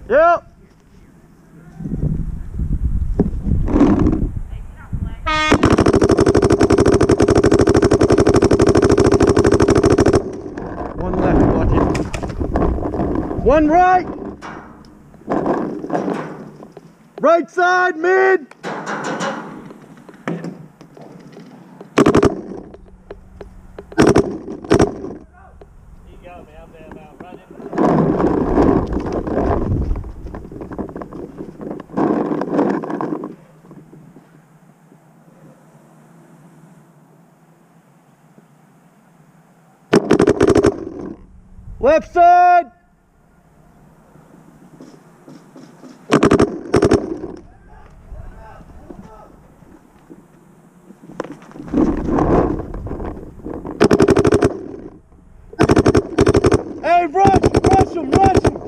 Yep. One left, watch it. One right. Right side, mid. Left side! Hey, rush him, rush him!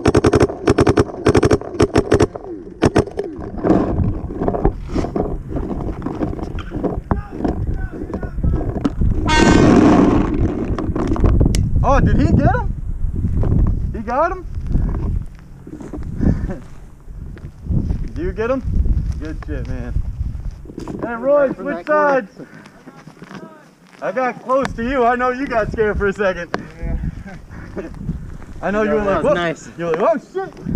Oh, did he get him? He got him? Did you get him? Good shit, man. Hey, Roy, switch sides. I got close to you. I know you got scared for a second. I know you were like, whoa. Nice. You're like, oh shit.